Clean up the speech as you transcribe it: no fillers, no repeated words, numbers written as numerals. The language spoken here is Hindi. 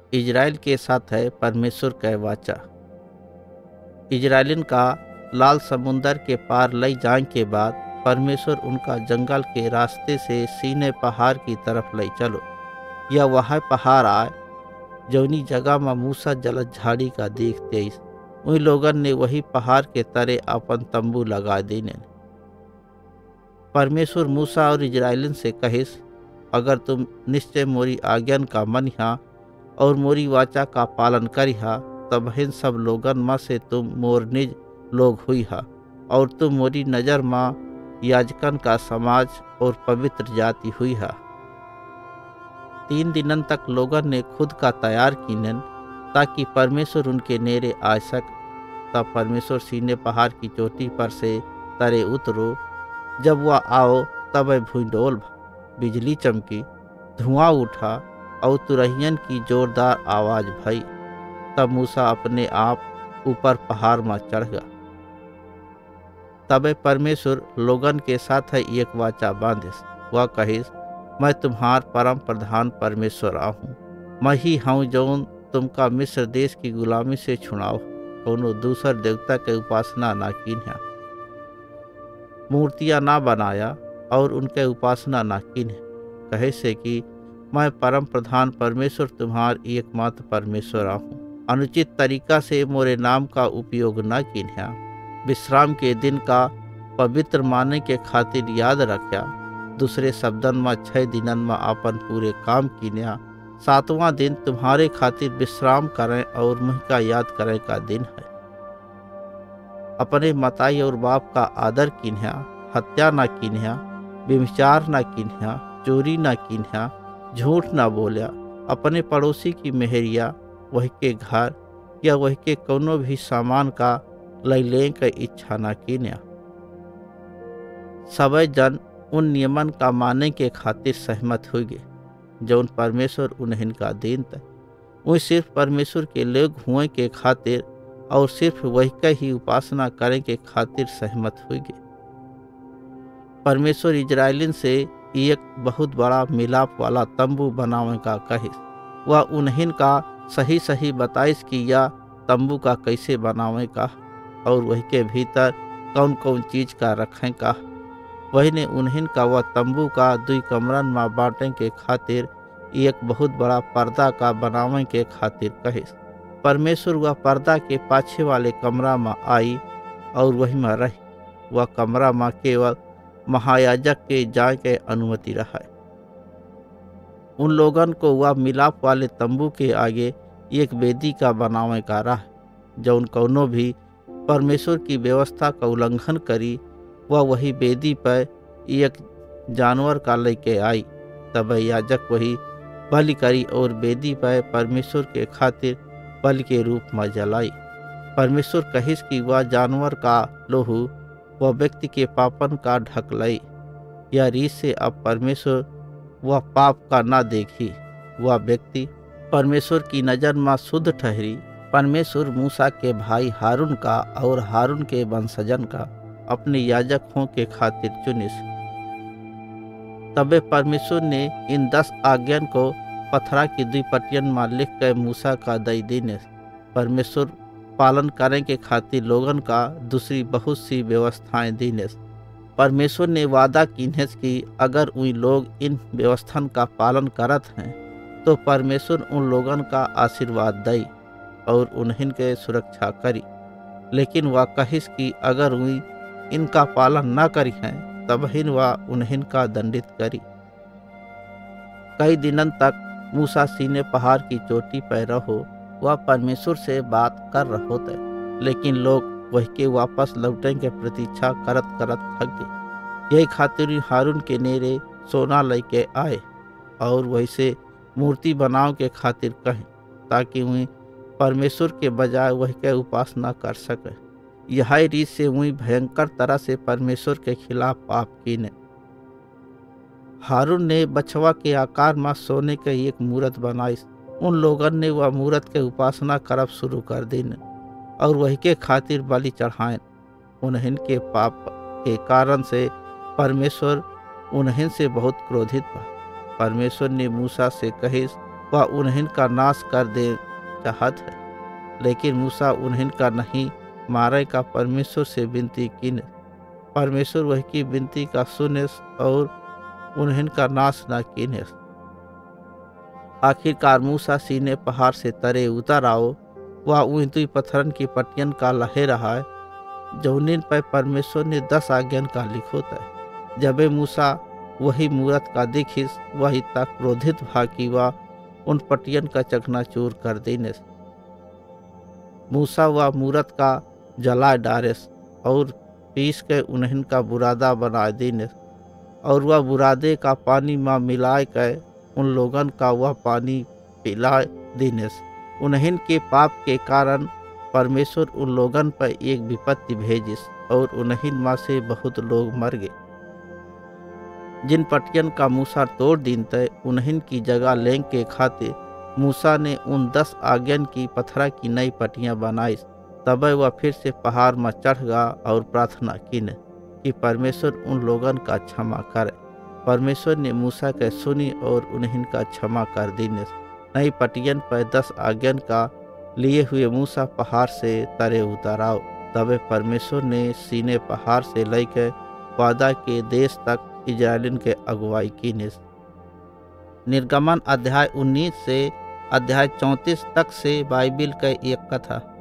इजराइल के साथ है परमेश्वर कै वाचा। इजराइलिन का लाल समुंदर के पार लई जाए के बाद परमेश्वर उनका जंगल के रास्ते से सीने पहाड़ की तरफ लई चलो। यह वह पहाड़ आए जौनी जगह में मूसा जलद झाड़ी का देखते उन लोगन ने वही पहाड़ के तरे अपन तंबू लगा देने। परमेश्वर मूसा और इजराइलिन से कहिस, अगर तुम निश्चय मोरी आज्ञान का मनिहा और मोरी वाचा का पालन करिहा तब हिन सब लोगन में से तुम मोर निज लोग हुई हा और तुम मोरी नज़र माँ याजकन का समाज और पवित्र जाति हुई हा। 3 दिनन तक लोगन ने खुद का तैयार कीनन ताकि परमेश्वर उनके नेरे आ सक। तब परमेश्वर सीने पहाड़ की चोटी पर से तरे उतरो। जब वह आओ तब भूडोल बिजली चमकी, धुआं उठा और तुरहियन की जोरदार आवाज भई। तब मूसा अपने आप ऊपर पहाड़ में चढ़ गया। तब परमेश्वर लोगन के साथ एक वाचा बांधिस। वह कहिस, मैं तुम्हार परम प्रधान परमेश्वर आहूँ। मैं ही हूँ जौन तुमका मिस्र देश की गुलामी से छुड़ाओ। कोनो दूसर देवता के उपासना ना कीन्हा, मूर्तियां ना बनाया और उनके उपासना ना कीन्हे। कहे से कि मैं परम प्रधान परमेश्वर तुम्हार एकमात्र परमेश्वर आहूँ। अनुचित तरीका से मोरे नाम का उपयोग न कीन्हा। विश्राम के दिन का पवित्र माने के खातिर याद रख्या। दूसरे शब्दन में 6 दिनन में अपन पूरे काम कीन्या। 7वां दिन तुम्हारे खातिर विश्राम करें और मुझ का याद करें का दिन है। अपने मताई और बाप का आदर कीन्हा, हत्या न कीन्हा, व्यभिचार न कीन्हा, चोरी न कीन्हा, झूठ न बोलिया, अपने पड़ोसी की मेहरिया, वही के घर या वही के कोनो भी सामान का लैले का इच्छा न कीन्हा। सबे जन उन नियमन का माने के खातिर सहमत हो गए जौन परमेश्वर उन्हें का देन तय। वही सिर्फ परमेश्वर के लोग हुए के खातिर और सिर्फ वही का ही उपासना करें के खातिर सहमत हो गए। परमेश्वर इजराइलिन से एक बहुत बड़ा मिलाप वाला तंबू बनावे का कहिस। वह उन्हें का सही सही बताइस कि यह तंबू का कैसे बनावे का और वही के भीतर कौन कौन चीज का रखें का। वही ने उन्हें का वह तंबू का 2 कमरन में बांटे के खातिर एक बहुत बड़ा पर्दा का बनावे के खातिर कहिस। परमेश्वर वह पर्दा के पाछे वाले कमरा में आई और वही में रही। वह कमरा में केवल महायाजक के जाए के अनुमति रहा। उन लोगन को वह मिलाप वाले तंबू के आगे एक वेदी का बनावे का रहा। जौन कौनो भी परमेश्वर की व्यवस्था का उल्लंघन करी वह वही वेदी पर एक जानवर का लेके आई। तब याजक वही बलि करी और वेदी पर परमेश्वर के खातिर बलि के रूप में जलाई। परमेश्वर कहिस कि वह जानवर का लोहू वह व्यक्ति के पापन का ढक लई। यह रीत से अब परमेश्वर वह पाप का ना देखी। वह व्यक्ति परमेश्वर की नज़र में शुद्ध ठहरी। परमेश्वर मूसा के भाई हारून का और हारून के वंशजन का अपने याजक हों के खातिर चुनिस। तबे परमेश्वर ने इन 10 आज्ञान को पत्थरा की 2 पटियन में लिख कर मूसा का दई देने। परमेश्वर पालन करने के खातिर लोगन का दूसरी बहुत सी व्यवस्थाएं दीने। परमेश्वर ने वादा कीन्हे कि अगर उन लोग इन व्यवस्थान का पालन करत हैं तो परमेश्वर उन लोगन का आशीर्वाद दई और उन्हें के सुरक्षा करी। लेकिन वह कहिस कि अगर उन इनका पालन न करी हैं तब हिन वह उन्हें का दंडित करी। कई दिनन तक मूसा सीने पहाड़ की चोटी पर रहो। वह परमेश्वर से बात कर रहे होते, लेकिन लोग वही के वापस लौटने के प्रतीक्षा करत करत थक गए। यही खातिर हारून के नेरे सोना लेके आए और वही से मूर्ति बनाओ के खातिर कहें ताकि वही परमेश्वर के बजाय वही के उपासना कर सके। यह रीत से वही भयंकर तरह से परमेश्वर के खिलाफ पाप कीने। हारून ने बछवा के आकार में सोने के एक मूरत बनाई। उन लोगन ने वह मूरत के उपासना करब शुरू कर देने और वही के खातिर बलि चढ़ाएं। उन्हें के पाप के कारण से परमेश्वर उन्हें से बहुत क्रोधित बा। परमेश्वर ने मूसा से कहिस, वह उन्हें का नाश कर दे चाहत है। लेकिन मूसा उन्हें का नहीं मारे का परमेश्वर से विनती की। परमेश्वर वह की विनती का सुने और उन्हें का नाश न कीने। आखिरकार मूसा सीने पहाड़ से तरे उतर आओ। वह ऊंची पत्थरन की पटियन का लहे रहा है जौनिन पर परमेश्वर ने 10 आज्ञान का लिखोत है। जबे मूसा वही मूरत का दिखिस वह इतना क्रोधित भा कि वह उन पटियन का चकनाचूर कर देने। मूसा वह मूरत का जला डारेस और पीस के उन्हें का बुरादा बना देने और वह बुरादे का पानी में मिलाए के उन लोगन का वह पानी पिला देने। उन्हें के पाप के कारण परमेश्वर उन लोगन पर एक विपत्ति भेजिस और उन्हें माँ से बहुत लोग मर गए। जिन पटियन का मूसा तोड़ दीन तय उन्हें की जगह लेंग के खाते मूसा ने उन 10 आज्ञान की पत्थरा की नई पटियां बनाई। तब वह फिर से पहाड़ में चढ़ गया और प्रार्थना की कि परमेश्वर उन लोगन का क्षमा करे। परमेश्वर ने मूसा के सुनी और उन्हें का क्षमा कर दीने। नई पटियन पर 10 आज्ञान का लिए हुए मूसा पहाड़ से तरे उतर आओ। तब परमेश्वर ने सीने पहाड़ से लेकर वादा के देश तक इजराइलिन के अगुवाई की। निर्गमन अध्याय 19 से अध्याय 34 तक से बाइबिल का एक कथा।